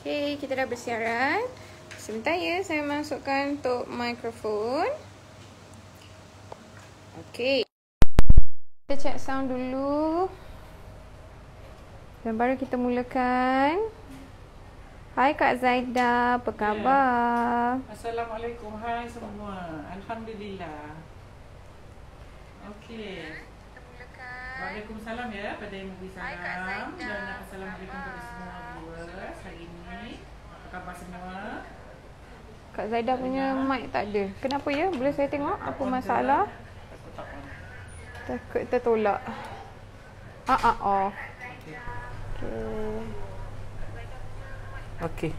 Okey, kita dah bersiaran. Sebentar ya, saya masukkan untuk mikrofon. Okey. Kita check sound dulu. Dan baru kita mulakan. Hai Kak Zaida, apa khabar? Assalamualaikum, hai semua. Alhamdulillah. Okey. Waalaikumsalam ya pada yang memberi salam. Dan assalamualaikum kepada semua viewers hari ini. Apa khabar semua? Kak Zaida punya mic tak ada. Kenapa ya? Boleh saya tengok apa masalah? Takut tertolak. Off. Okey.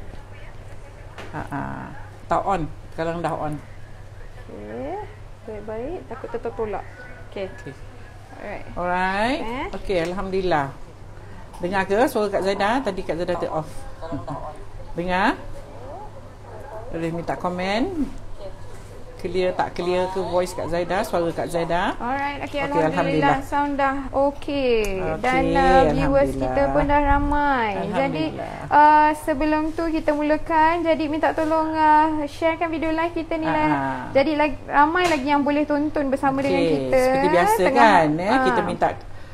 Tak on. Sekarang dah on. Okey. Baik-baik, takut tertolak. Okey. Alright. Okey, alhamdulillah. Dengar ke suara Kak Zaida? Tadi Kak Zaida off. Dengar? Boleh minta komen. Clear tak clear ke voice Kak Zaida, suara Kak Zaida? Alright, alhamdulillah sound dah okey. Dan viewers kita pun dah ramai. Jadi sebelum tu kita mulakan, jadi minta tolong sharekan video live kita ni lah. Jadi ramai lagi yang boleh tonton bersama dengan kita. Seperti biasa kan, kita minta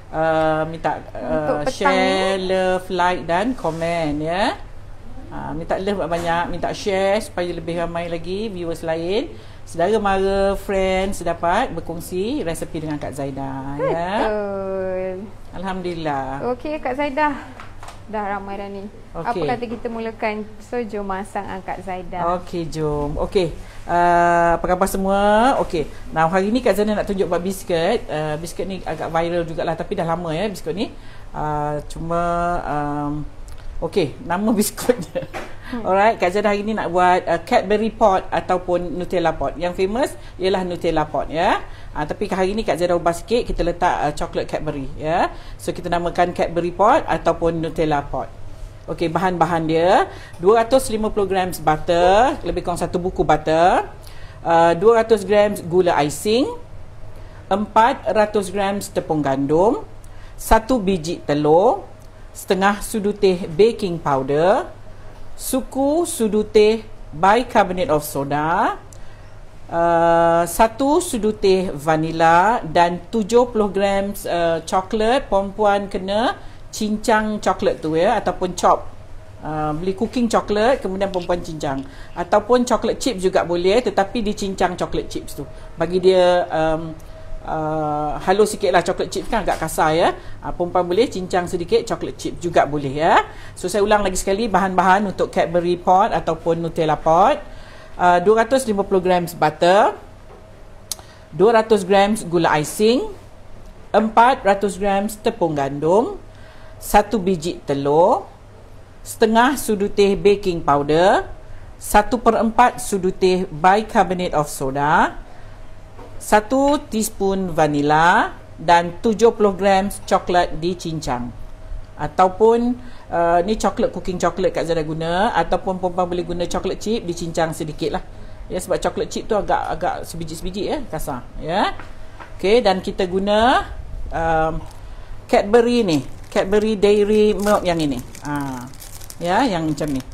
share, love, like dan komen ya. Minta love banyak, minta share supaya lebih ramai lagi viewers lain, saudara mara, friends dapat berkongsi resepi dengan Kak Zaida. Betul. Alhamdulillah. Okey Kak Zaida, dah ramai dah ni. Apa kata kita mulakan? So jom masang Kak Zaida. Okey, jom. Okey. Apa khabar semua? Okey. Nah, hari ni Kak Zaida nak tunjuk buat biskut. Biskut ni agak viral jugalah, tapi dah lama ya biskut ni. Okey, nama biskutnya. Alright, Kak Zaida hari ni nak buat Cadbury Pot ataupun Nutella Pot. Yang famous ialah Nutella Pot ya. Tapi hari ni Kak Zaida ubah sikit, kita letak coklat Cadbury ya. So kita namakan Cadbury Pot ataupun Nutella Pot. Okey, bahan-bahan dia 250 grams butter, lebih kurang 1 buku butter, 200 grams gula icing, 400 grams tepung gandum, 1 biji telur, setengah sudu teh baking powder, suku sudu teh bicarbonate of soda, 1 sudu teh vanila dan 70 grams coklat. Perempuan kena cincang coklat tu ya, ataupun chop. Beli cooking coklat kemudian perempuan cincang, ataupun coklat chips juga boleh, tetapi dicincang coklat chips tu bagi dia halus sikit lah. Coklat chips kan agak kasar ya. Perempuan boleh cincang sedikit coklat chips juga boleh ya. So saya ulang lagi sekali bahan-bahan untuk Cadbury Pot ataupun Nutella Pot. 250 grams butter, 200 grams gula icing, 400 grams tepung gandum, 1 biji telur, setengah sudu teh baking powder, 1/4 sudu teh bicarbonate of soda, 1 teaspoon vanila dan 70 grams coklat dicincang. Ataupun ni coklat cooking coklat Kak Zaida guna, ataupun perempuan boleh guna coklat chip dicincang sedikit lah ya, sebab coklat chip tu agak sebiji-sebiji ya, kasar ya. Okey, dan kita guna Cadbury ni, Cadbury Dairy Milk yang ini ya, yang macam ni.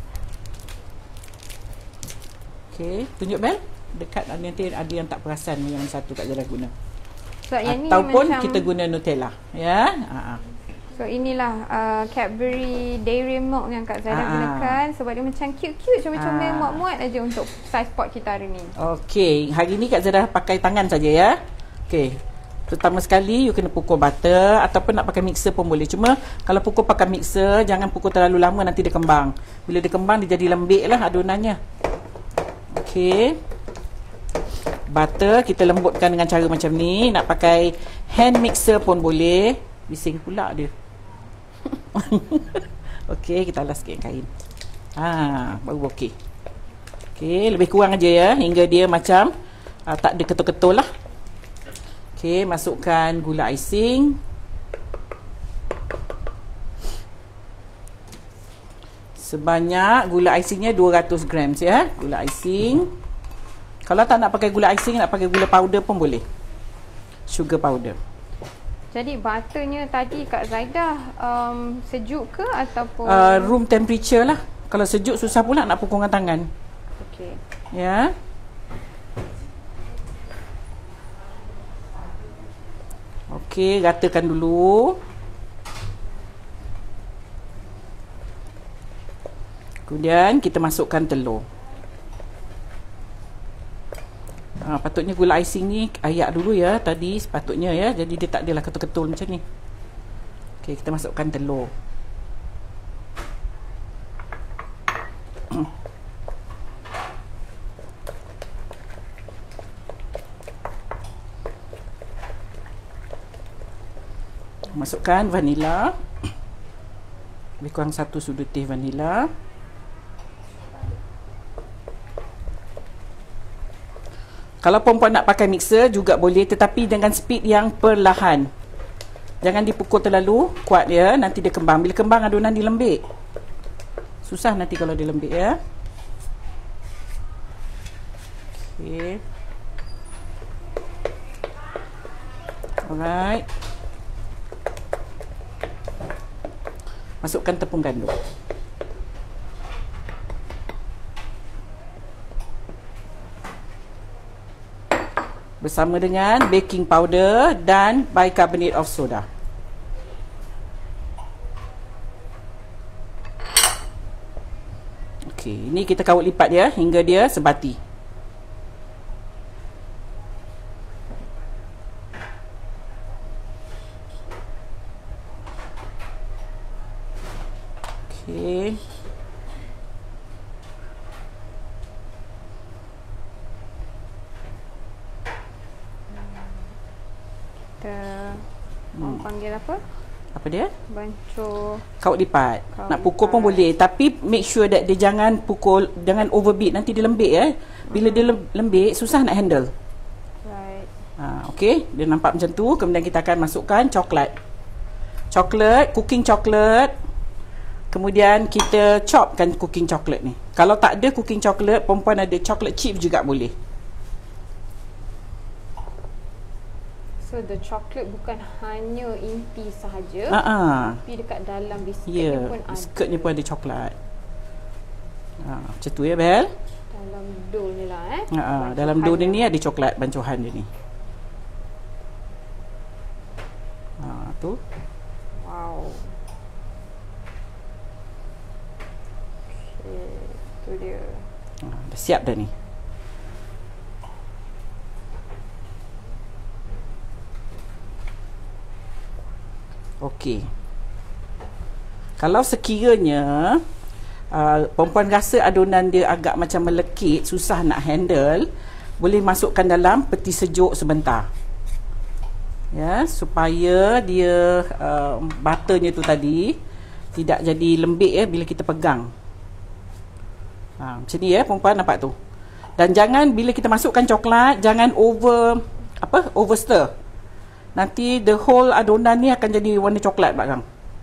Okey, tunjuk bel dekat, nanti ada yang tak perasan yang satu Kak Zaida guna. So, ataupun kita guna Nutella ya. So inilah Cadbury Dairy Milk yang Kak Zaida gunakan, sebab dia macam cute-cute, comel-comel, muat-muat aja untuk size pot kita hari ni. Okey, hari ni Kak Zaida pakai tangan saja ya. Okey, pertama sekali you kena pukul butter, ataupun nak pakai mixer pun boleh. Cuma kalau pukul pakai mixer, jangan pukul terlalu lama, nanti dia kembang. Bila dia kembang, dia jadi lembik lah adonannya. Okey, butter kita lembutkan dengan cara macam ni. Nak pakai hand mixer pun boleh. Bising pula dia. Okey, kita alas sikit kain. Baru okey. Okey, lebih kurang aja ya, hingga dia macam tak ada ketul-ketul lah. Okey, masukkan gula icing. Sebanyak gula icingnya 200 grams ya, gula icing. Kalau tak nak pakai gula icing, nak pakai gula powder pun boleh. Sugar powder. Jadi butternya tadi Kak Zaida sejuk ke ataupun room temperature lah. Kalau sejuk susah pula nak pukul dengan tangan. Okey. Ya. Okey, ratakan dulu. Kemudian kita masukkan telur. Patutnya gula icing ni ayak dulu ya tadi sepatutnya ya. Jadi dia tak adalah ketul-ketul macam ni. Okey, kita masukkan telur. Masukkan vanila. Lebih kurang 1 sudu teh vanila. Kalau perempuan nak pakai mixer juga boleh, tetapi dengan speed yang perlahan. Jangan dipukul terlalu kuat ya, nanti dia kembang. Bila kembang adunan dia lembik. Susah nanti kalau dia lembik ya. Okey. Alright. Masukkan tepung gandum. Bersama dengan baking powder dan bicarbonate of soda. Okey, ini kita kawat lipat dia hingga dia sebati. Okey. Panggil apa? Apa dia? Bancuh. Kawat lipat. Nak pukul pun boleh, tapi make sure that dia jangan pukul, jangan overbeat, nanti dia lembik ya. Bila dia lembik susah nak handle. Right. Okey, dia nampak macam tu. Kemudian kita akan masukkan coklat. Coklat, cooking coklat. Kemudian kita chopkan cooking coklat ni. Kalau tak ada cooking coklat, perempuan ada coklat chip juga boleh. So the chocolate bukan hanya inti sahaja, tapi dekat dalam biskutnya pun ada. Biskutnya pun ada coklat. Macam tu ya Bel. Dalam dough ni lah dalam dough ni ada coklat bancuhan dia ni. Tu. Wow. Okay, tu dia. Dah siap dah ni. Okey. Kalau sekiranya perempuan rasa adunan dia agak macam melekit, susah nak handle, boleh masukkan dalam peti sejuk sebentar. Ya, supaya dia butternya tu tadi tidak jadi lembik ya bila kita pegang. Macam ni ya perempuan, nampak tu. Dan jangan bila kita masukkan coklat, jangan over stir. Nanti the whole adunan ni akan jadi warna coklat belakang.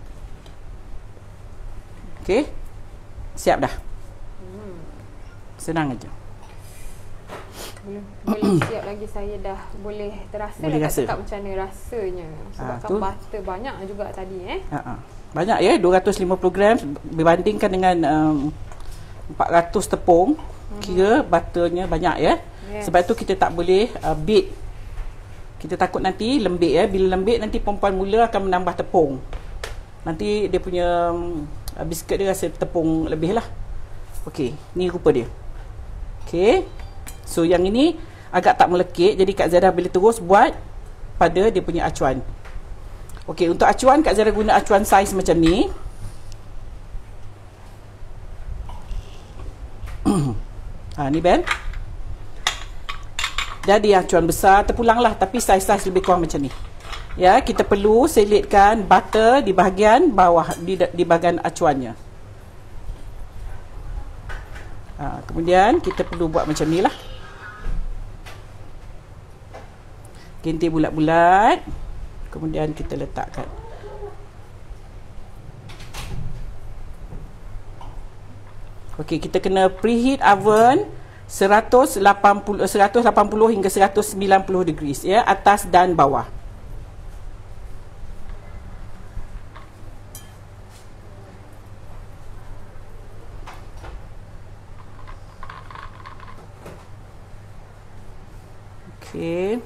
Okey. Siap dah. Senang aja. Boleh siap lagi, saya dah boleh terasa boleh dah cakap macam mana rasanya. Sebabkan butter banyak juga tadi Banyak ya, 250 gram berbandingkan dengan 400 tepung. Kira butternya banyak ya. Sebab tu kita tak boleh beat. Kita takut nanti lembik ya. Bila lembik nanti perempuan mula akan menambah tepung. Nanti dia punya biskut dia rasa tepung lebih lah. Okey, ni rupa dia. Okey. So yang ini agak tak melekit, jadi Kak Zara boleh terus buat pada dia punya acuan. Okey, untuk acuan Kak Zara guna acuan saiz macam ni. Ni Ben. Jadi acuan besar terpulanglah, tapi saiz-saiz lebih kurang macam ni. Ya, kita perlu selitkan butter di bahagian bawah, di bahagian acuannya. Kemudian kita perlu buat macam ni lah. Ginting bulat-bulat. Kemudian kita letakkan. Okey, kita kena preheat oven 180 hingga 190 degrees ya, atas dan bawah. Okey.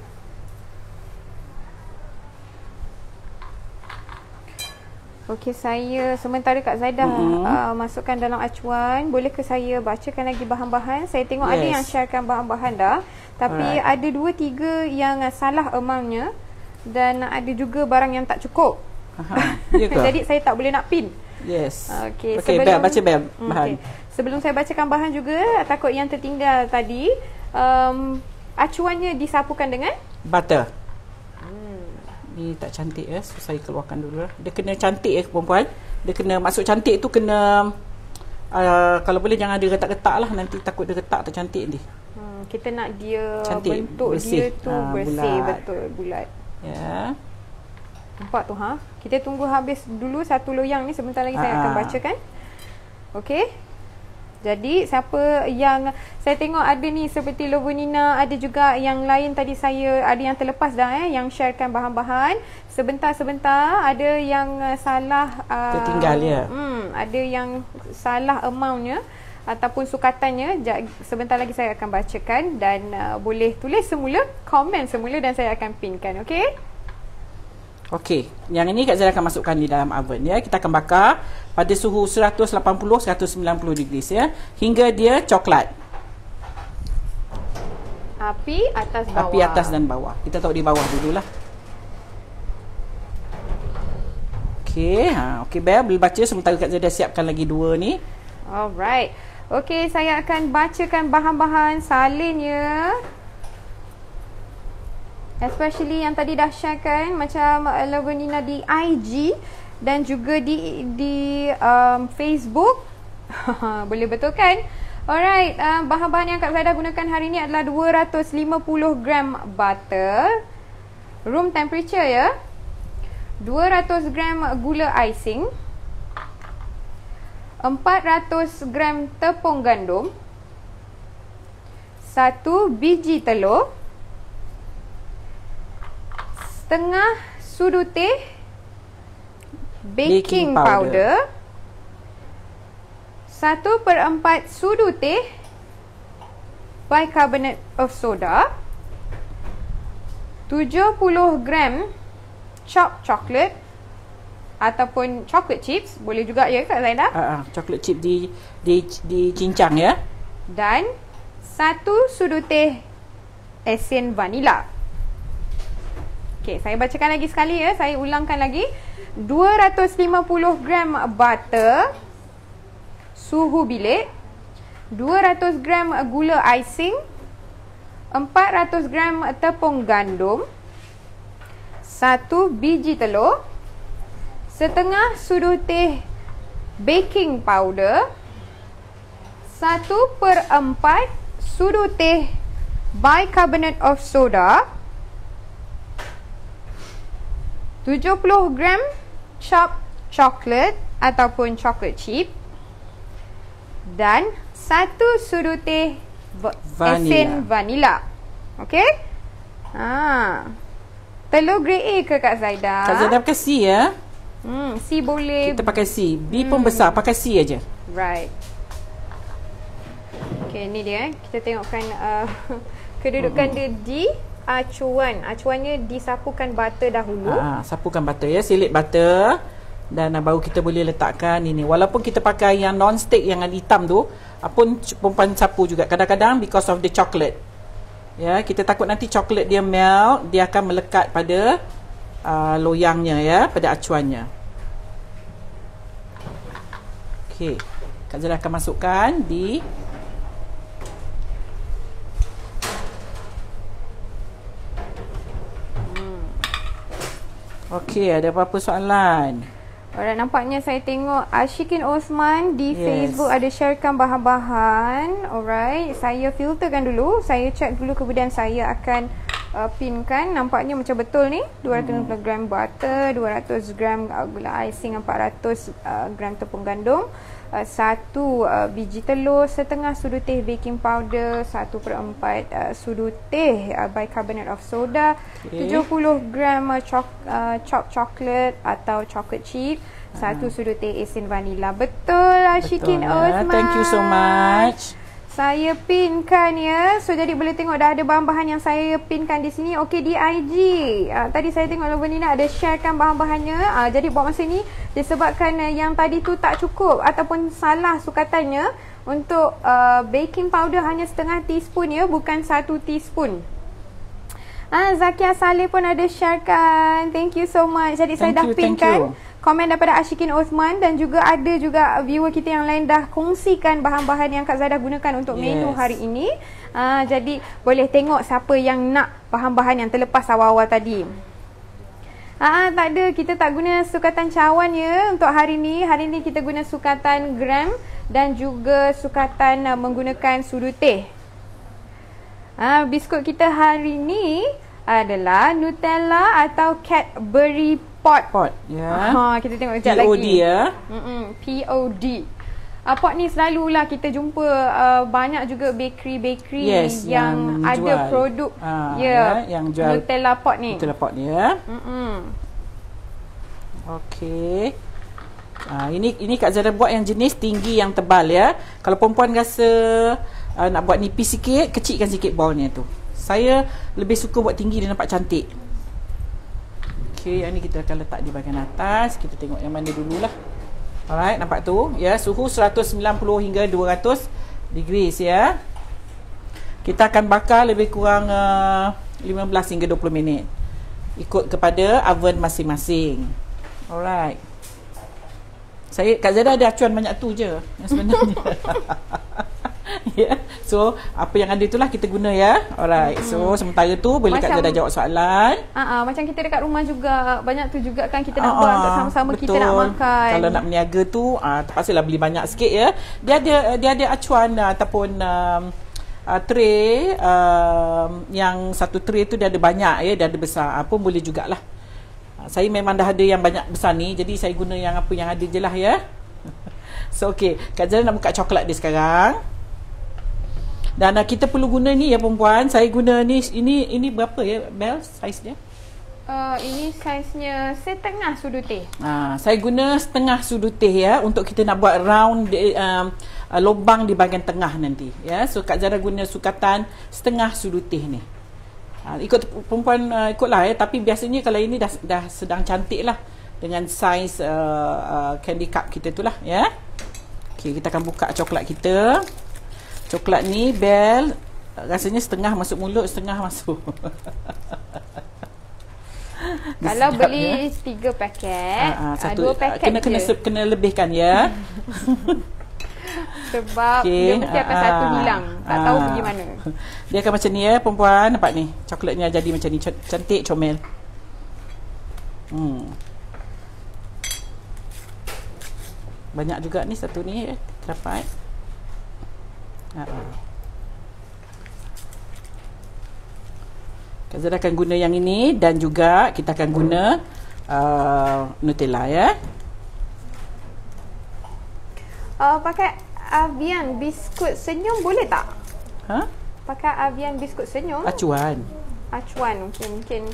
Okey, saya sementara Kak Zaidah masukkan dalam acuan. Boleh ke saya bacakan lagi bahan-bahan? Saya tengok ada yang sharekan bahan-bahan dah. Tapi ada 2-3 yang salah amountnya. Dan ada juga barang yang tak cukup. Jadi saya tak boleh nak pin. Yes. Okey, sebelum baca bahan. Okay. Sebelum saya bacakan bahan juga, takut yang tertinggal tadi, acuannya disapukan dengan butter. Ni tak cantik ya, so saya keluarkan dulu. Dia kena cantik ya perempuan. Dia kena masuk cantik tu kena kalau boleh jangan ada retak-retak lah, nanti takut dia retak tak cantik ni. Kita nak dia cantik, bentuk bersih. Dia tu bersih, bulat. betul, bulat. Ya. Nampak tu Kita tunggu habis dulu satu loyang ni, sebentar lagi saya akan bacakan. Okey. Jadi siapa yang saya tengok ada ni seperti Lovo Nina, ada juga yang lain tadi saya ada yang terlepas dah yang sharekan bahan-bahan. Sebentar ada yang salah tertinggal ya. Ada yang salah amountnya ataupun sukatannya. Sebentar lagi saya akan bacakan dan boleh tulis semula, komen semula dan saya akan pinkan, okey? Okey, yang ini Kak Zara akan masukkan di dalam oven ya. Kita akan bakar pada suhu 180-190 degrees ya, hingga dia coklat. Api atas bawah. Api atas dan bawah. Kita taruh di bawah dululah. Okey, okey Bel, boleh baca sementara Kak Zara siapkan lagi 2 ni. Alright. Okey, saya akan bacakan bahan-bahan salin ya. Especially yang tadi dah share kan, macam Lovo Nina di IG dan juga di Facebook. Boleh betul kan? Alright, bahan-bahan yang Kak Zaidah gunakan hari ini adalah 250 gram butter, room temperature ya, 200 gram gula icing, 400 gram tepung gandum, 1 biji telur, setengah sudu teh baking powder, 1/4 sudu teh bicarbonate of soda, 70 gram chopped chocolate ataupun chocolate chips, boleh juga ya Kak Zaidah? Chocolate chip dicincang ya. Dan 1 sudu teh esen vanila. Okey, saya bacakan lagi sekali ya. Saya ulangkan lagi. 250 gram butter, suhu bilik, 200 gram gula icing, 400 gram tepung gandum, 1 biji telur, setengah sudu teh baking powder, 1/4 sudu teh bicarbonate of soda, 70 gram chopped chocolate ataupun chocolate chip dan 1 sudu teh esen vanila. Okey? Telur grade A ke Kak Zaidah? Kak Zaidah pakai C ya. C boleh. Kita pakai C. B pun besar, pakai C aja. Right. Okey, ni dia. Kita tengokkan kedudukan dia di acuan. Acuannya disapukan butter dahulu. Sapukan butter ya, silit butter dan baru kita boleh letakkan ini. Walaupun kita pakai yang non stick yang hitam tu, pun perempuan sapu juga kadang-kadang because of the chocolate. Ya, kita takut nanti coklat dia melt, dia akan melekat pada loyangnya ya, pada acuannya. Okey. Kak Zara akan masukkan di Okey, ada apa-apa soalan? Alright, nampaknya saya tengok Ashikin Osman di Facebook ada sharekan bahan-bahan. Alright, saya filterkan dulu. Saya check dulu kemudian saya akan pinkan. Nampaknya macam betul ni. 250 gram butter, 200 gram gula icing, 400 gram tepung gandum, 1 biji telur, setengah sudu teh baking powder, 1/4 sudu teh bicarbonate of soda, 70 gram chopped chocolate atau chocolate chip, 1 sudu teh esen vanila. Betul Ashikin Osman. Thank you so much. Saya pinkan ya. So jadi boleh tengok dah ada bahan-bahan yang saya pinkan di sini. Okey, di IG. Tadi saya tengok Lovenina ada sharekan bahan-bahannya. Jadi buat masa ni disebabkan yang tadi tu tak cukup ataupun salah sukatannya untuk baking powder hanya setengah teaspoon ya, bukan 1 teaspoon. Zakia Saleh pun ada sharekan. Thank you so much. Jadi saya dah pinkan komen daripada Ashikin Osman dan juga ada juga viewer kita yang lain dah kongsikan bahan-bahan yang Kak Zaida gunakan untuk menu hari ini. Jadi boleh tengok siapa yang nak bahan-bahan yang terlepas awal-awal tadi. Tak ada, kita tak guna sukatan cawan ya untuk hari ni. Hari ni kita guna sukatan gram dan juga sukatan menggunakan sudu teh. Biskut kita hari ni adalah Nutella atau Cadbury pot. Ya. Kita tengok sekejap lagi. POD ya. POD. Pot ni selalulah kita jumpa banyak juga bakery yang ada jual produk yang jual Nutella pot ni. Nutella pot ni ya. Okey. Ini Kak Zara buat yang jenis tinggi yang tebal ya. Kalau perempuan rasa nak buat nipis sikit, kecilkan sikit bawahnya tu. Saya lebih suka buat tinggi, dia nampak cantik. Okey, yang ni kita akan letak di bahagian atas. Kita tengok yang mana dululah. Alright, nampak tu ya, suhu 190 hingga 200 degrees ya. Kita akan bakar lebih kurang 15 hingga 20 minit. Ikut kepada oven masing-masing. Alright. Kak Zada ada acuan banyak tu je yang sebenarnya. So apa yang ada itulah kita guna ya. Alright. So sementara tu boleh Kak Zada jawab soalan. Macam kita dekat rumah juga banyak tu juga kan kita nak buat untuk sama-sama kita nak makan. Kalau nak berniaga tu terpaksalah beli banyak sikit ya. Dia ada acuan ataupun tray yang satu tray tu dia ada banyak ya, dia ada besar. Pun boleh jugalah. Saya memang dah ada yang banyak besar ni, jadi saya guna yang apa yang ada je lah ya. So okey, Kak Zara nak buka coklat dia sekarang. Dan kita perlu guna ni ya perempuan. Saya guna ni, ini berapa ya Bel saiz dia? Ini saiznya setengah sudu teh. Saya guna setengah sudu teh ya untuk kita nak buat round lubang di bahagian tengah nanti ya. So Kak Zara guna sukatan setengah sudu teh ni. Ikut perempuan ikutlah ya, tapi biasanya kalau ini dah sedang cantik lah dengan saiz candy cup kita tu lah ya. Okey, kita akan buka coklat kita. Coklat ni Bel rasanya setengah masuk mulut, setengah masuk. Kalau beli 3 paket, 2 paket kena lebihkan ya. Sebab dia mesti akan satu hilang. Tak tahu pergi mana. Dia akan macam ni ya perempuan. Nampak ni, coklatnya jadi macam ni, cantik comel. Banyak juga ni satu ni dapat. Kak Zara akan guna yang ini dan juga kita akan guna Nutella ya. Pakai Avian biskut senyum boleh tak? Pakai Avian biskut senyum? Acuan mungkin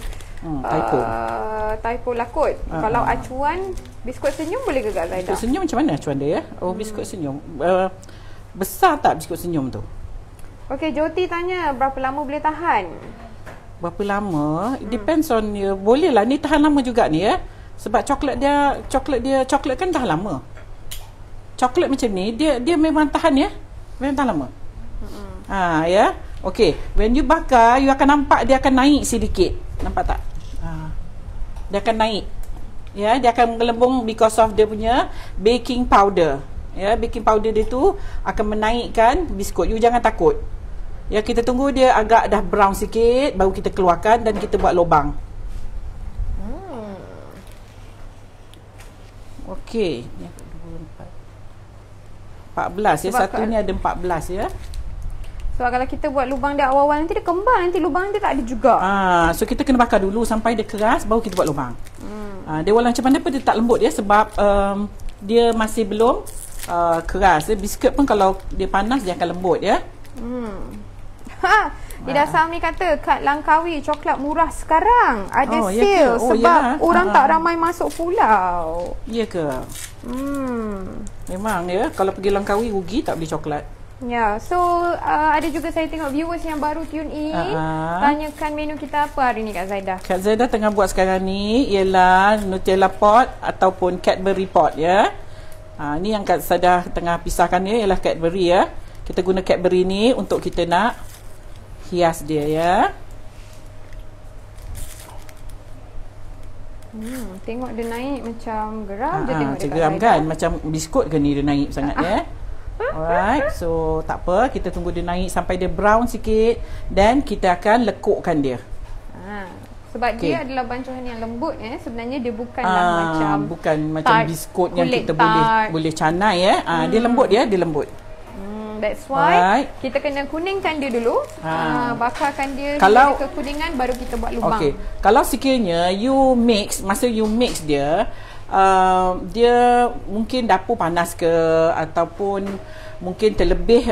typo lah kot. Kalau acuan biskut senyum boleh ke Kak Zaida? Biskut senyum macam mana acuan dia ya? Biskut senyum besar tak biskut senyum tu? Okey, Joti tanya berapa lama boleh tahan? Berapa lama? Depends on you. Boleh lah, ni tahan lama juga ni ya. Sebab coklat kan tahan lama. Coklat macam ni dia memang tahan ya. Memang tahan lama. Ya. Okey, when you bakar you akan nampak dia akan naik sedikit. Nampak tak? Dia akan naik. Ya, dia akan menggelembung because of dia punya baking powder. Ya, baking powder dia tu akan menaikkan biskut. You jangan takut. Ya, kita tunggu dia agak dah brown sikit baru kita keluarkan dan kita buat lubang. Okey, 14 ya. Satu ni ada 14 ya. Sebab kalau kita buat lubang dia awal-awal nanti dia kembang, nanti lubang dia tak ada juga. So kita kena bakar dulu sampai dia keras baru kita buat lubang. Dia walau macam mana pun dia tak lembut ya sebab dia masih belum keras. Biskut pun kalau dia panas dia akan lembut ya. Ida Sami kata kad Langkawi coklat murah sekarang ada sale sebab orang tak ramai masuk pulau. Ya ke? Memang ya, kalau pergi Langkawi rugi tak beli coklat. Ya, so ada juga saya tengok viewers yang baru tune in. Tanyakan menu kita apa hari ni Kak Zaidah? Kak Zaidah tengah buat sekarang ni ialah Nutella pot ataupun Cadbury pot ya. Ni yang Kak Zaidah tengah pisahkan ni ialah Cadbury ya. Kita guna Cadbury ni untuk kita nak hias dia ya. Tengok dia naik macam geram je tengok dia. Geram kan? Macam biskut ke ni dia naik sangat ya. Alright, so tak apa, kita tunggu dia naik sampai dia brown sikit dan kita akan lekukkan dia. Sebab dia adalah bancuhan yang lembut sebenarnya dia bukanlah macam biskut yang kita boleh canai ya. Dia lembut dia lembut. That's why kita kena kuningkan dia dulu. Bakarkan dia hingga kekuningan baru kita buat lubang. Okey. Kalau sekiranya masa you mix dia dia mungkin dapur panas ke ataupun mungkin terlebih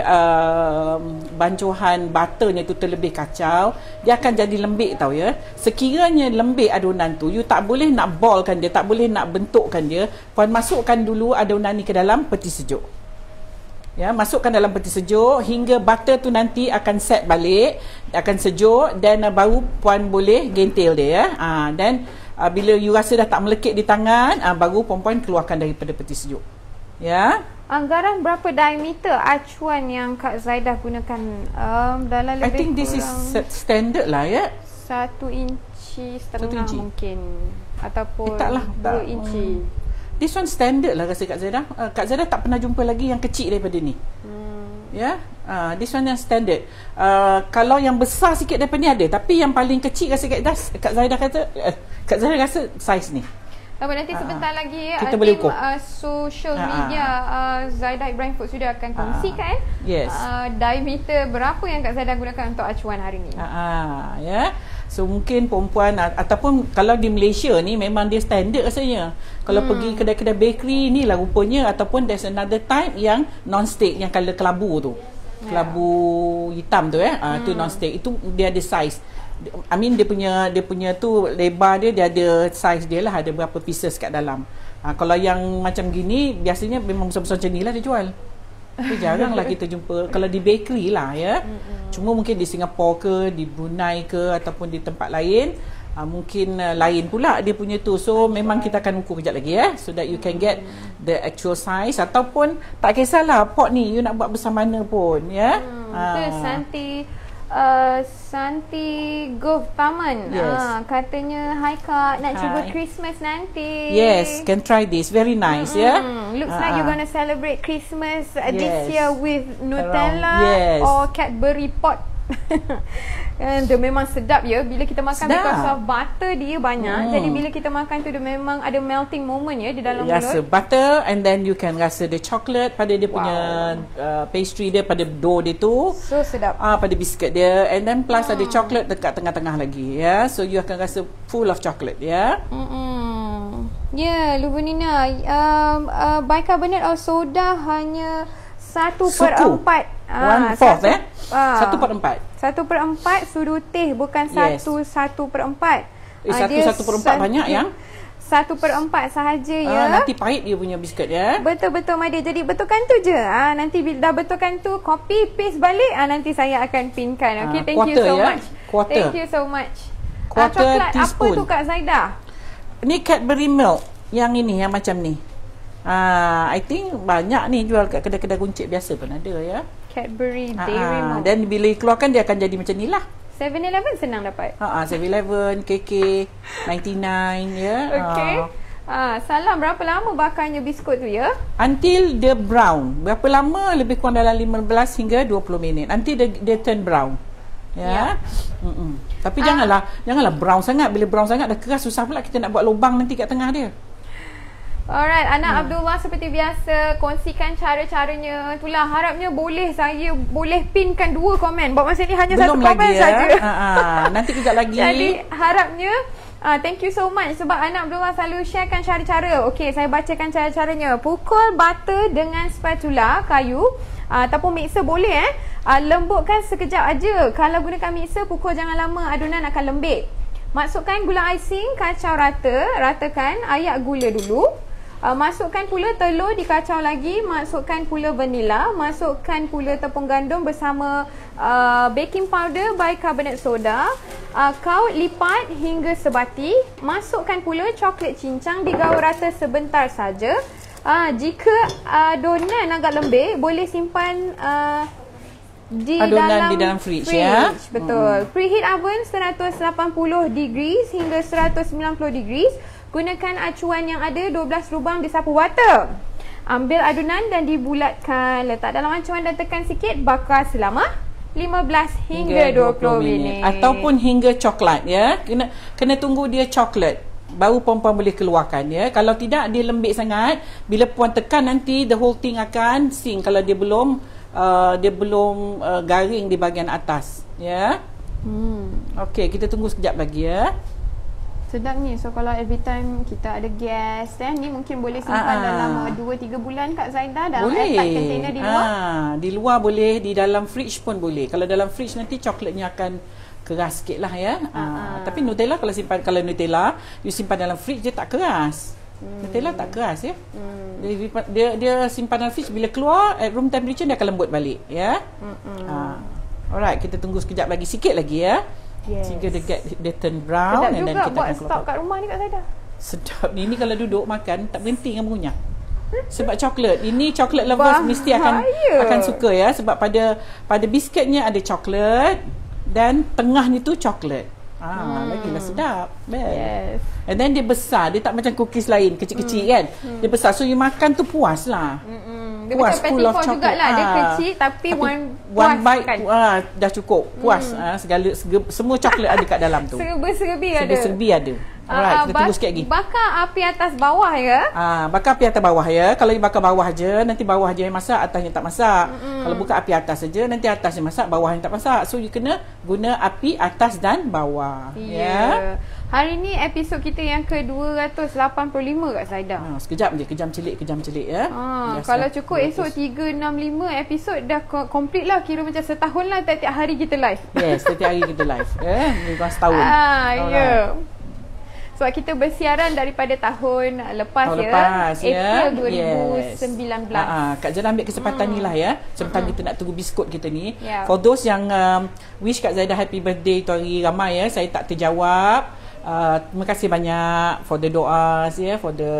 bancuhan butternya tu terlebih kacau, dia akan jadi lembik tau ya. Sekiranya lembik adunan tu, you tak boleh nak ballkan dia, tak boleh nak bentukkan dia. Puan masukkan dulu adunan ni ke dalam peti sejuk. Ya, masukkan dalam peti sejuk hingga butter tu nanti akan set balik, akan sejuk dan baru puan boleh gentil dia ya. Dan bila you rasa dah tak melekit di tangan, baru puan-puan keluarkan daripada peti sejuk. Ya. Anggaran berapa diameter acuan yang Kak Zaidah gunakan? Dalam lebih I think this is standard lah ya. 1,5 inci mungkin ataupun 2 inci. This one standard lah rasa Kak Zaidah. Kak Zaidah tak pernah jumpa lagi yang kecil daripada ni. Ya, this one yang standard. Kalau yang besar sikit daripada ni ada, tapi yang paling kecil rasa Kak Zaidah kata Kak Zaidah rasa saiz ni. Nanti sebentar lagi kita boleh ukur. Social media Zaidah Ibrahim Food sudah akan kongsikan diameter berapa yang Kak Zaidah gunakan untuk acuan hari ni. Ya. So mungkin perempuan ataupun kalau di Malaysia ni memang dia standard rasanya. Kalau pergi kedai-kedai bakery ni lah rupanya, ataupun there's another type yang non-stick yang color kelabu tu. Kelabu hitam tu tu non-stick. Itu dia ada size. I mean dia punya tu lebar dia ada size dia lah, ada berapa pieces kat dalam. Kalau yang macam gini biasanya memang besar-besar macam ni lah dia jual. Tapi jarang lah kita jumpa kalau di bakery lah ya. Cuma mungkin di Singapura ke, di Brunei ke ataupun di tempat lain mungkin lain pula dia punya tu. So memang kita akan ukur kejap lagi so that you can get the actual size. Ataupun tak kisahlah pot ni you nak buat besar mana pun ya. Santi Gov Taman katanya hi Kak, nak cuba Christmas nanti. Yes, can try this, very nice Looks like you're gonna celebrate Christmas this year with Nutella or Cadbury pot. Dia memang sedap ya bila kita makan, because of butter dia banyak. Jadi bila kita makan tu dia memang ada melting moment ya di dalam mulut. Rasa butter and then you can rasa the chocolate pada dia punya pastry dia, pada dough dia tu. So sedap. Pada biscuit dia, and then plus ada chocolate dekat tengah-tengah lagi ya. So you akan rasa full of chocolate ya. Luvunina bicarbonate of soda hanya 1/4. 1/4 1/4. 1/4 sudu teh, bukan 1/4. 1/4 banyak yang 1/4 sahaja ya. Nanti pahit dia punya biskuit ya. Betul Madia. Jadi betulkan tu je. Nanti bila dah betulkan tu, copy paste balik, nanti saya akan pinkan. Okay, thank you so much. Thank you so much. Coklat apa tu Kak Zaidah? Ni Cadbury milk. Yang ini yang macam ni. I think banyak ni jual kat kedai-kedai runcit biasa pun ada ya. Cadbury Dairy Milk. Dan bila keluarkan dia akan jadi macam ni lah. 7-Eleven senang dapat. 7-Eleven, KK 99 ya. Okay. Salam, berapa lama bakarnya biskut tu ya? Until dia brown. Berapa lama? Lebih kurang dalam 15 hingga 20 minit. Nanti dia turn brown. Ya. Tapi janganlah brown sangat. Bila brown sangat dah keras, susah pula kita nak buat lubang nanti kat tengah dia. Alright, Anak Abdullah seperti biasa kongsikan cara-caranya. Itulah, harapnya saya boleh pinkan 2 komen. Buat masa ni hanya belum 1 komen saja. Nanti kejap lagi. Jadi harapnya thank you so much sebab Anak Abdullah selalu sharekan cara-cara. Okey, saya bacakan cara-caranya. Pukul butter dengan spatula kayu ataupun mixer boleh lembutkan sekejap aja. Kalau gunakan mixer, pukul jangan lama, adunan akan lembik. Masukkan gula icing, kacau rata, ratakan, ayak gula dulu. Masukkan pula telur, dikacau lagi. Masukkan pula vanila. Masukkan pula tepung gandum bersama baking powder, bicarbonate soda. Kau lipat hingga sebati. Masukkan pula coklat cincang, digaul rata sebentar saja. Jika adonan agak lembik, boleh simpan di dalam fridge ya. Betul. Preheat oven 180 degrees hingga 190 degrees. Gunakan acuan yang ada 12 lubang di sapu water. Ambil adunan dan dibulatkan. Letak dalam acuan dan tekan sikit. Bakar selama 15 hingga 20 minit. Ataupun hingga coklat ya. Kena tunggu dia coklat. Baru puan-puan boleh keluarkan ya. Kalau tidak dia lembik sangat. Bila puan tekan nanti the whole thing akan sing kalau dia belum garing di bahagian atas ya. Okey, kita tunggu sekejap lagi ya. Sedap ni. So kalau every time kita ada gas ni mungkin boleh simpan dalam 2-3 bulan Kak Zaidah dalam airtight container di luar. Di luar boleh, di dalam fridge pun boleh. Kalau dalam fridge nanti coklatnya akan keras sikit lah ya. Tapi Nutella kalau Nutella you simpan dalam fridge dia tak keras. Nutella tak keras ya. Dia simpan dalam fridge, bila keluar at room temperature dia akan lembut balik ya. Alright, kita tunggu sekejap lagi, sikit lagi ya. Sehingga dia turn brown. Sedap juga kita buat stok kat rumah ni Kak Zaidah. Sedap ni kalau duduk makan tak berhenti dengan mengunyah. Sebab coklat. Ini coklat lovers mesti akan suka ya. Sebab pada biskitnya ada coklat dan tengah ni tu coklat. Lagilah sedap. Yes. And then dia besar, dia tak macam cookies lain kecil-kecil kan. Dia besar, so you makan tu puas lah. Dia puas, macam petit four jugalah. Dia kecil tapi one bite kan? Dah cukup. Puas. Semua coklat ada kat dalam tu. Serba-serbi ada. Serba-serbi ada. Alright, kita tunggu sikit lagi. Bakar api atas bawah ya. Bakar api atas bawah ya. Kalau you bakar bawah je, nanti bawah je yang masak, atasnya tak masak. Kalau buka api atas saja, nanti atasnya masak, bawahnya tak masak. So you kena guna api atas dan bawah. Ya. Hari ni episod kita yang ke-285 Kak Zaidah. Sekejap je, kejam celik ya. Kalau cukup esok 365 episod dah complete lah. Kira macam setahun lah tiap-tiap hari kita live. Yes, tiap-tiap hari kita live. Lebih setahun. Ya. Sebab kita bersiaran daripada tahun lepas April 2019. Kak Zaidah ambil kesempatan ni lah ya. Sebentar kita nak tunggu biskut kita ni. For those yang wish Kak Zaidah happy birthday tu hari ramai ya, saya tak terjawab. Terima kasih banyak for the doa ya, for the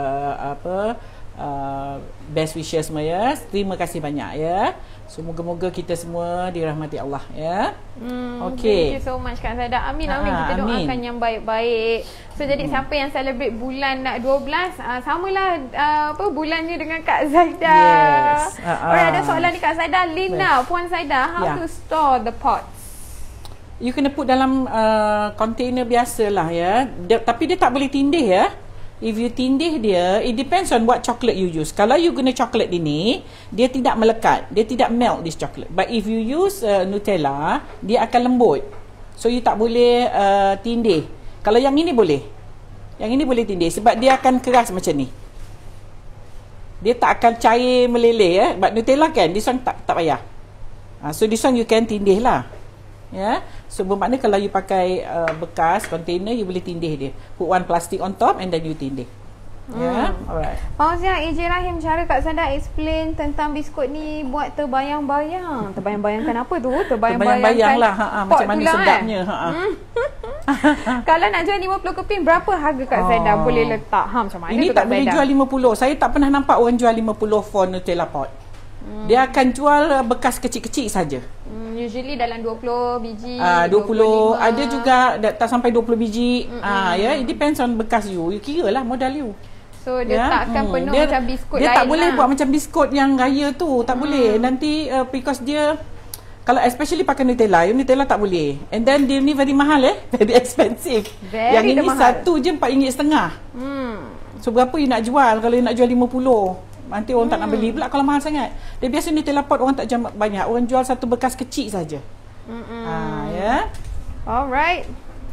best wishes semua ya. Terima kasih banyak ya. So moga-moga kita semua dirahmati Allah ya. Thank you so much Kak Zaidah. Amin. Kita doakan yang baik-baik. So jadi siapa yang celebrate bulan 12, samalah bulannya dengan Kak Zaidah. Yes. Ada soalan ni Kak Zaidah. Lina, Puan Zaidah, how to store the pots? You kena put dalam container biasalah ya. Tapi dia tak boleh tindih ya. If you tindih dia, it depends on what chocolate you use. Kalau you guna coklat ini, dia tidak melekat. Dia tidak melt this chocolate. But if you use Nutella, dia akan lembut. So you tak boleh tindih. Kalau yang ini boleh. Yang ini boleh tindih sebab dia akan keras macam ni. Dia tak akan cair meleleh ya. But Nutella kan, this one tak payah. So this one you can tindih lah. Ya, so bermakna kalau you pakai bekas container, you boleh tindih dia. Put one plastic on top and then you tindih. Ya, alright. Fauzia AJ Rahim, cara Kak Zaidah explain tentang biskut ni buat terbayang-bayang. Terbayang-bayangkan apa tu? Terbayang-bayang lah macam mana sedapnya. Kalau nak jual 50 keping, berapa harga Kak Zaidah boleh letak? Macam mana ini tu tak boleh jual 50. Saya tak pernah nampak orang jual 50 for Nutella pot. Dia akan jual bekas kecil-kecil saja. Usually dalam 20 biji, 20, 25. Ada juga tak sampai 20 biji. Ya, it depends on bekas you. You kira lah modal you. So dia tak akan penuh macam biskut dia lain. Dia tak boleh buat macam biskut yang raya tu. Tak boleh. Nanti because dia, kalau especially pakai Nutella, Nutella tak boleh. And then dia ni very mahal very expensive. Yang ini mahal. Satu je RM4.5. So berapa you nak jual? Kalau you nak jual 50, nanti orang tak nak beli pula kalau mahal sangat. Dia biasa Nutella pot orang tak jual banyak. Orang jual satu bekas kecil saja. Ya. Alright.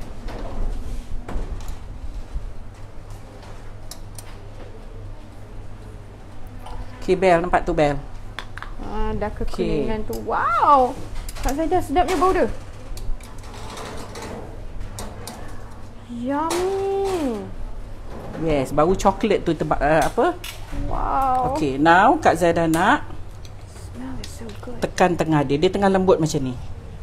Okay, bel. Nampak tu bel? Dah kekuningan tu. Wow. Kak Zaidah, sedapnya bau dia. Yummy. Yes, bau coklat tu apa? Wow. Okay, now Kak Zaidah nak Smells so good. tekan tengah dia. Dia tengah lembut macam ni.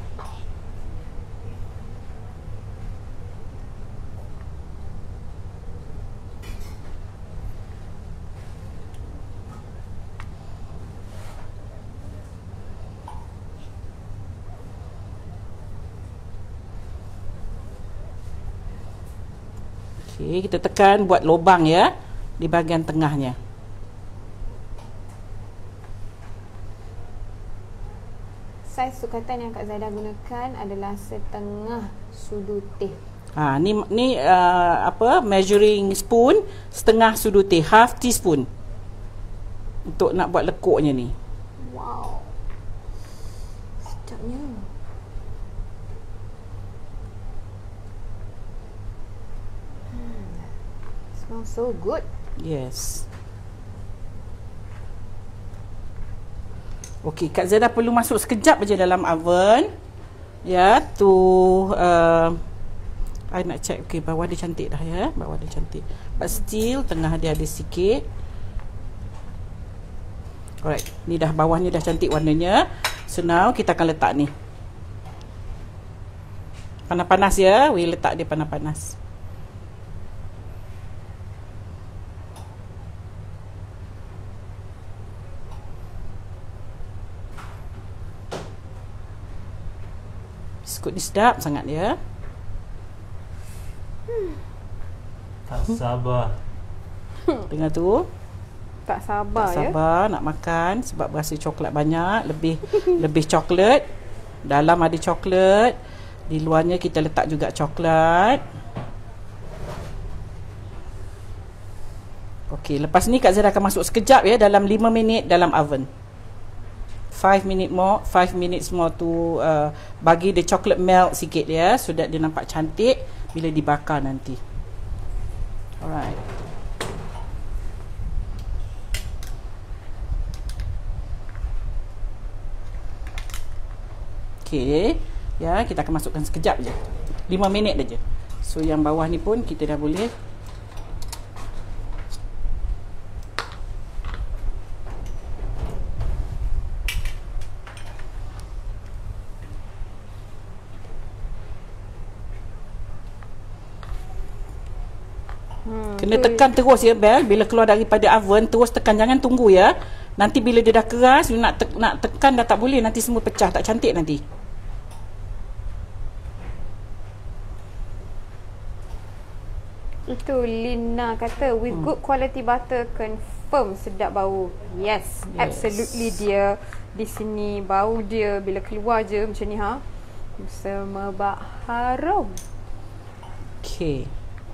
Okay, kita tekan buat lubang ya di bahagian tengahnya. Saiz sukatan yang Kak Zaidah gunakan adalah setengah sudu teh. Ni apa, measuring spoon, setengah sudu teh, half teaspoon. Untuk nak buat lekuknya ni. Wow. Sedapnya. Smells so good. Yes. Okey, Kak Zaidah perlu masuk sekejap aja dalam oven. Ya, tu I nak check. Okey, bawah dia cantik dah ya. Bawah dia cantik. But still tengah dia ada sikit. Alright, ni dah bawah ni dah cantik warnanya. So now kita akan letak ni. Panas-panas ya. We letak dia panas-panas. Biskut ni sedap sangat ya. Tak sabar. Tengah tu Tak sabar, tak sabar nak makan sebab rasa coklat banyak, lebih coklat. Dalam ada coklat, di luarnya kita letak juga coklat. Okey, lepas ni Kak Zaidah akan masuk sekejap ya, dalam 5 minit dalam oven. 5 minutes more tu bagi dia coklat melt sikit ya, so that dia nampak cantik bila dibakar nanti. Alright. Okey, ya, kita akan masukkan sekejap je. 5 minit aja. So yang bawah ni pun kita dah boleh. Kena tekan terus ya Bel. Bila keluar daripada oven, terus tekan, jangan tunggu ya. Nanti bila dia dah keras, nak tekan dah tak boleh, nanti semua pecah, tak cantik nanti. Itu Lina kata with good quality butter confirm sedap bau. Yes, absolutely dia di sini bau dia bila keluar je macam ni ha. Semerbak harum. Okey.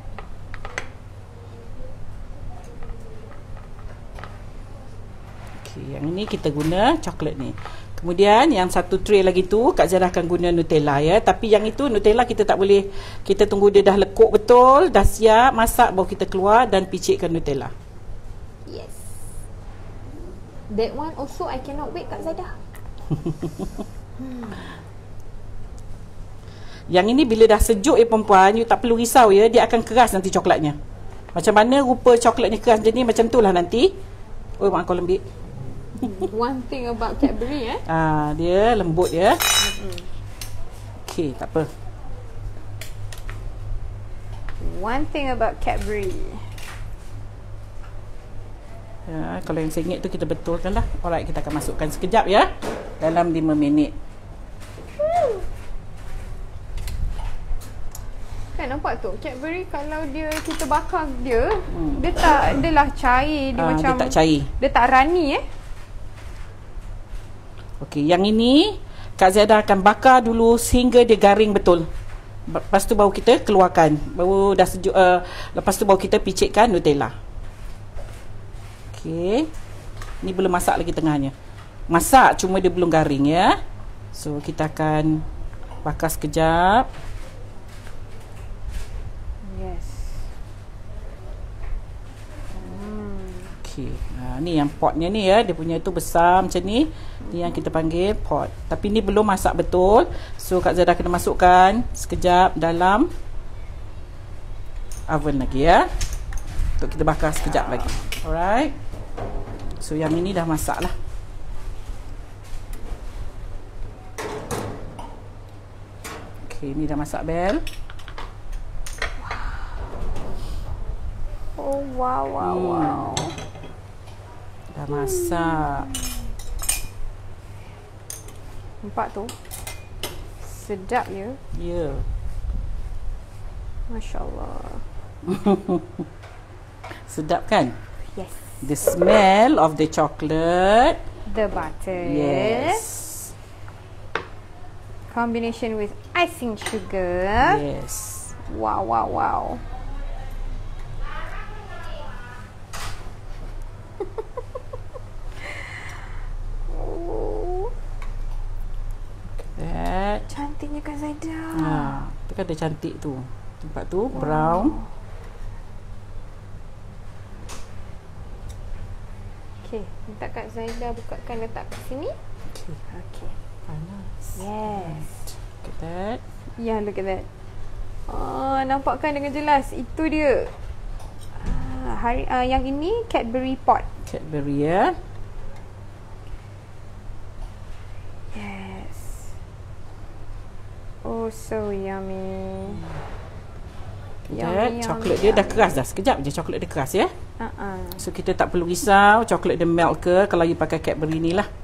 Okey, yang ni kita guna coklat ni. Kemudian yang satu tray lagi tu Kak Zaidah akan guna Nutella ya. Tapi yang itu Nutella kita tak boleh. Kita tunggu dia dah lekuk betul, dah siap masak, baru kita keluar dan picitkan Nutella. Yes. That one also I cannot wait Kak Zaidah. Yang ini bila dah sejuk ya perempuan, you tak perlu risau ya, dia akan keras nanti coklatnya. Macam mana rupa coklatnya keras jadi macam tu lah nanti. Oh, mak kau lembik. One thing about Cadbury dia lembut ya. Okey, tak apa. One thing about Cadbury. Ya, kalau yang sengit tu kita betulkan lah. Alright, kita akan masukkan sekejap ya. Dalam 5 minit. Kan nampak tu Cadbury kalau kita bakar dia, dia tak adalah cair, dia macam dia tak cair. Dia tak runny Okey, yang ini Kak Zaidah akan bakar dulu sehingga dia garing betul. Lepas tu baru kita keluarkan. Baru dah sejuk, lepas tu baru kita picitkan Nutella. Okey. Ni belum masak lagi tengahnya. Masak cuma dia belum garing ya. So kita akan bakar sekejap. Yes. Okey. Ni yang potnya ni ya, dia punya itu besar macam ni. Ni yang kita panggil pot. Tapi ni belum masak betul. So Kak Zaidah kena masukkan sekejap dalam oven lagi ya. untuk kita bakar sekejap lagi. Alright. So yang ini dah masak lah. Okay, ini dah masak Bel. Oh wow. Dah masak. Nampak tu. Sedap ya. Ya. Masya Allah. Sedap kan? Yes. The smell of the chocolate. The butter. Yes. Combination with icing sugar. Yes. Wow. That. Cantiknya Kak Zaida. Tu kan dia cantik tu. Tempat tu brown. Okay, minta Kak Zaida bukakan, letak kat sini. Okay. Panas. Yes. Look at that. Yeah, look at that. Nampakkan dengan jelas. Itu dia. Yang ini Cadbury pot. Cadbury ya. Yes. Oh, so yummy. Coklat dia dah keras dah. Sekejap je coklat dia keras ya. So kita tak perlu risau coklat dia melt ke kalau you pakai Cadbury ni lah.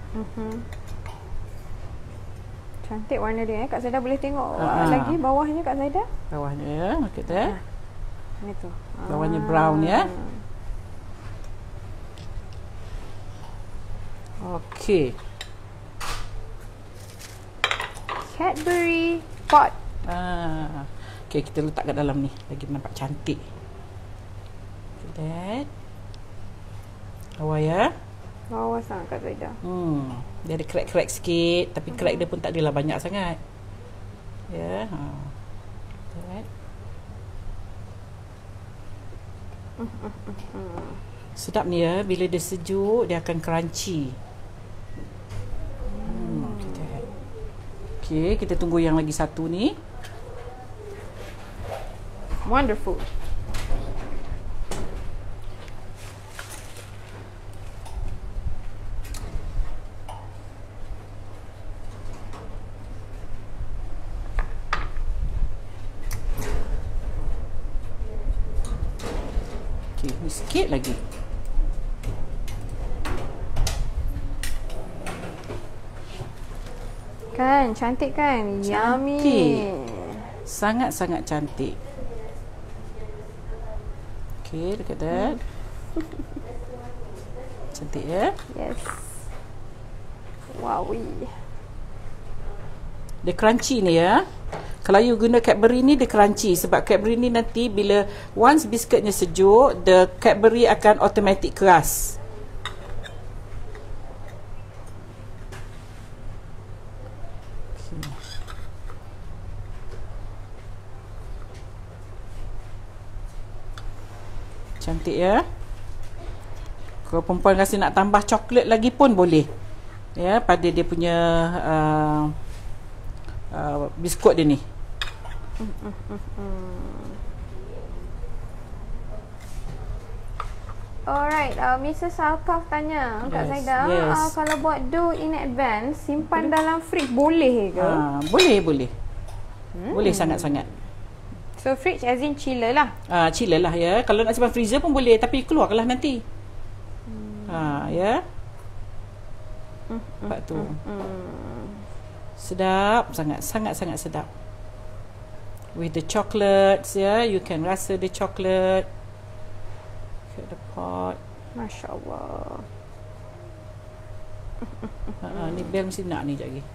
Cantik warna dia. Kak Zaida boleh tengok lagi bawahnya Kak Zaida. Bawahnya ya. Look at that. Ni tu. Bawahnya brown ya. Okay. Cadbury pot. Okay, kita letak kat dalam ni. Lagi nampak cantik. Look at that. Bawah ya. Bawah sangat Kak Zaida. Dia ada crack-crack sikit. Tapi crack dia pun tak adalah banyak sangat. Ya. Right. Sedap ni ya. Bila dia sejuk, dia akan crunchy. Okay, kita tunggu yang lagi satu ni. Wonderful. Okay, ni sikit lagi. Kan, cantik kan? Cantik. Yummy. Sangat-sangat cantik. Okay, look at that. Cantik ya? Yes. Wowie. Dia crunchy ni ya. Kalau you guna Cadbury ni dia crunchy. Sebab Cadbury ni nanti bila once biskutnya sejuk, the Cadbury akan automatic keras. Cantik ya. Kalau perempuan rasa nak tambah coklat lagi pun boleh. Ya, pada dia punya biskut dia ni. Alright, Mrs. Alkaf tanya Kak Zaida, yes. kalau buat dough in advance, simpan dalam fridge boleh ke? Boleh. Boleh sangat-sangat. So fridge as in chiller lah. Chiller lah ya. Kalau nak simpan freezer pun boleh, tapi keluarlah nanti. Ya. Nampak tu. Sedap sangat, sangat-sangat sedap. With the chocolates ya, you can rasa the chocolate. Look at the pot. Masya Allah. Ni Bel mesti nak ni sekejap lagi.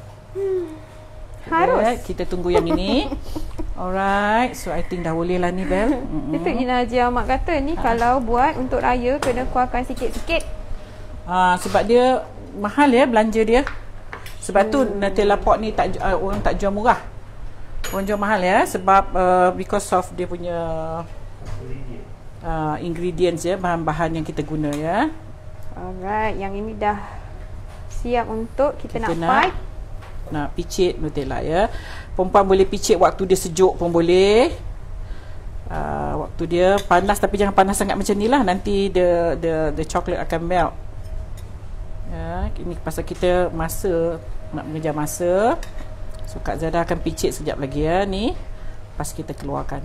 Harus. Kita tunggu yang ini. Alright, so I think dah boleh lah ni Bel. Itu Ina Haji Ahmad kata ni kalau buat untuk raya kena kuatkan sikit-sikit. Sebab dia mahal ya belanja dia. Sebab tu Nutella pot ni tak orang tak jual murah. Orang jual mahal ya sebab because of dia punya ingredients ya, bahan-bahan yang kita guna ya. Alright, yang ini dah siap untuk kita nak pipe. Nak picit Nutella ya. Perempuan boleh picit waktu dia sejuk pun boleh. waktu dia panas, tapi jangan panas sangat macam ni lah, nanti the chocolate akan melt. Ya, ini pasal kita nak mengejar masa. So Kak Zada akan picit sekejap lagi ya ni. Lepas kita keluarkan.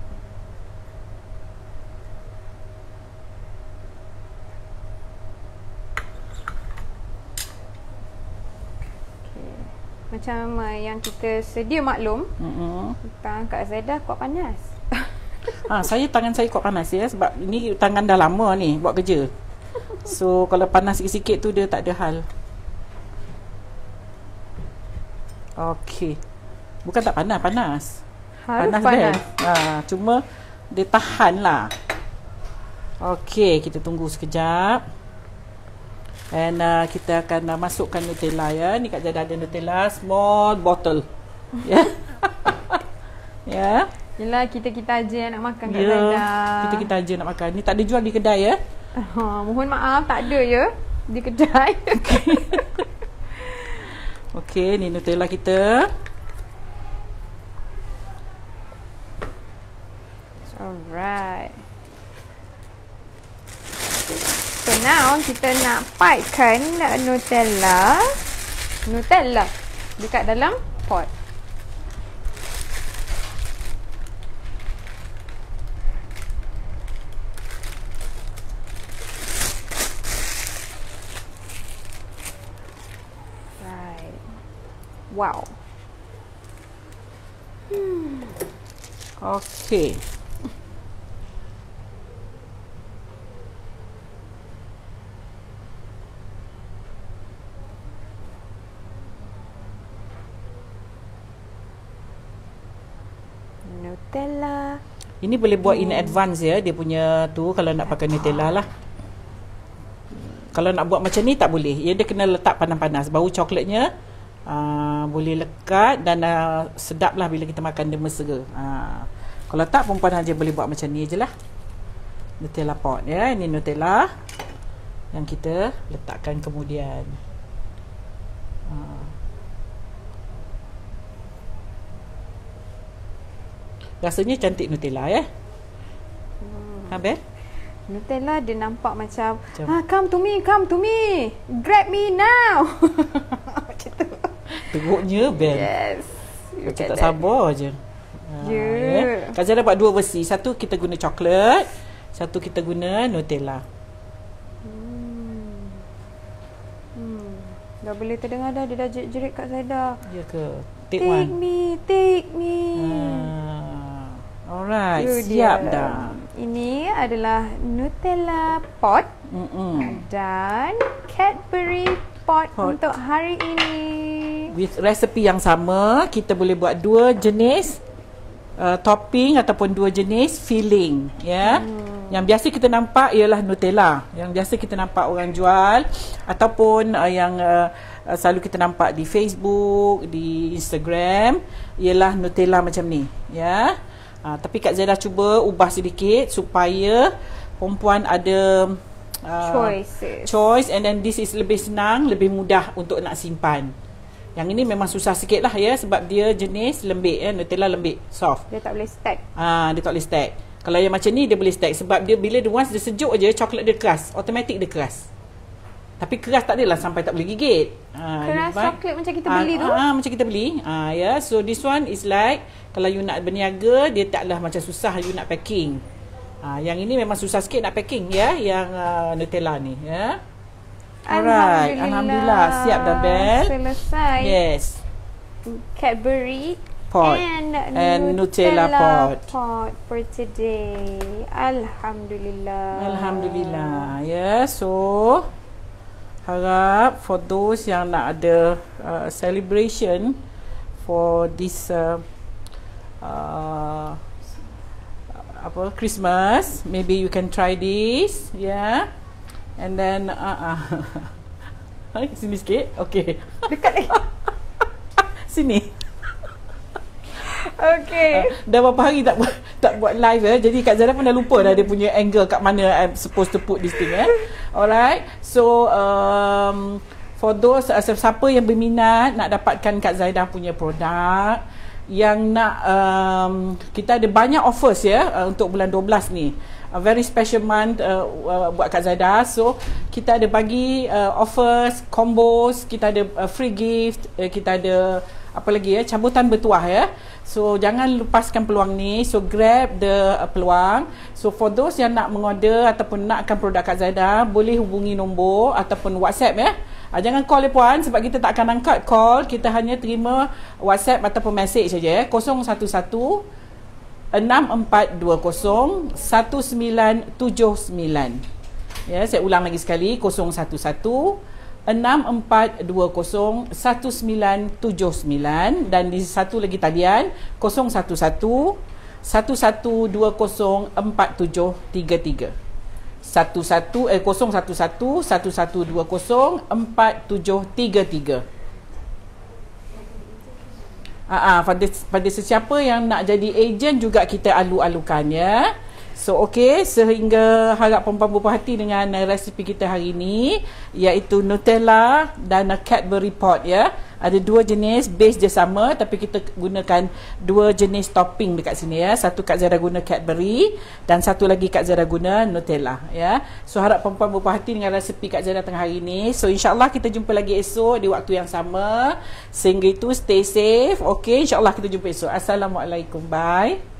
Macam yang kita sedia maklum, tangan Kak Zada kuat panas. Tangan saya kuat panas ya, sebab ini tangan dah lama ni buat kerja. So kalau panas sikit-sikit tu dia tak ada hal. Okey. Bukan tak panas, panas. Harus panas. Cuma dia tahan lah. Okey, kita tunggu sekejap. And kita akan masukkan Nutella ya. Ni Kak Zada ada Nutella small bottle. Ya. Ya. Yelah, kita aja yang nak makan Kak Zada. Kita aja nak makan. Ni tak ada jual di kedai ya. Mohon maaf, tak ada ya di kedai. Okey, ni Nutella kita. Alright. So now kita nak pipekan Nutella dekat dalam pot. Right. Wow. Okey. Nutella. Ini boleh buat in advance ya, dia punya tu kalau nak pakai Nutella lah. Kalau nak buat macam ni tak boleh. Ya, dia kena letak panas-panas. Bau coklatnya boleh lekat dan sedap lah bila kita makan dia mesra. Kalau tak, perempuan aja boleh buat macam ni je lah. Nutella pot ya. Ini Nutella yang kita letakkan kemudian. Rasanya cantik Nutella ya. Habis? Nutella dia nampak macam come to me, grab me now. Macam tu. Teruknya Ben. Yes. Macam tak sabar je. Ya. Kak Zada dapat dua versi. Satu kita guna coklat, satu kita guna Nutella. Dah boleh terdengar dah, dia dah jerit Kak Zada. Ya ke? Take me. Alright, siap dah. Ini adalah Nutella pot dan Cadbury pot untuk hari ini. With resepi yang sama, kita boleh buat dua jenis topping ataupun dua jenis filling ya. Yang biasa kita nampak ialah Nutella. Yang biasa kita nampak orang jual ataupun yang selalu kita nampak di Facebook, di Instagram ialah Nutella macam ni ya. Tapi Kak Zada cuba ubah sedikit supaya perempuan ada choice, and then this is lebih senang, lebih mudah untuk nak simpan. Yang ini memang susah sikit lah ya, sebab dia jenis lembik ya, Nutella lembik, soft. Dia tak boleh stack. Dia tak boleh stack. Kalau yang macam ni dia boleh stack, sebab dia bila once dia sejuk aja, coklat dia keras, automatic dia keras. Tapi keras tak adalah sampai tak boleh gigit. Keras coklat macam kita beli tu. Macam kita beli. Ya, so this one is like kalau you nak berniaga, dia taklah macam susah you nak packing. Yang ini memang susah sikit nak packing ya, yang Nutella ni ya. Alright, alhamdulillah siap dah Bel. Selesai. Yes. Cadbury pot and Nutella pot for today. Alhamdulillah. Alhamdulillah. Ya, so harap for those yang nak ada celebration for this Christmas, maybe you can try this, yeah. And then sini sikit. Okay. Dekat lagi. Sini. Okay. Dah berapa hari tak buat live jadi Kak Zada pun dah lupa dah dia punya angle kat mana I'm supposed to put this thing Alright. So for those siapa yang berminat nak dapatkan Kak Zada punya produk, yang nak kita ada banyak offers ya untuk bulan 12 ni. A very special month buat Kak Zada. So kita ada bagi offers, combos, kita ada free gift, kita ada apa lagi ya, cabutan bertuah ya. So jangan lepaskan peluang ni. So grab the peluang. So for those yang nak mengorder ataupun nakkan produk Kak Zada, boleh hubungi nombor ataupun WhatsApp ya. Jangan call ya puan, sebab kita tak akan angkat call. Kita hanya terima WhatsApp ataupun message saja ya. 011 6420 1979. Ya, saya ulang lagi sekali, 011 6420 1979, dan di satu lagi talian 011 1120 4733. 011 1120 4733. Pada sesiapa yang nak jadi ejen juga kita alu-alukan ya. So okey, sehingga harap perempuan berhati dengan resipi kita hari ini, iaitu Nutella dan Cadbury Pot ya. Ada dua jenis, base dia sama tapi kita gunakan dua jenis topping dekat sini ya. Satu Kak Zara guna Cadbury dan satu lagi Kak Zara guna Nutella ya. So harap perempuan berhati dengan resepi Kak Zara tengah hari ini. So insyaAllah kita jumpa lagi esok di waktu yang sama. Sehingga itu stay safe. Okay, insyaAllah kita jumpa esok. Assalamualaikum. Bye.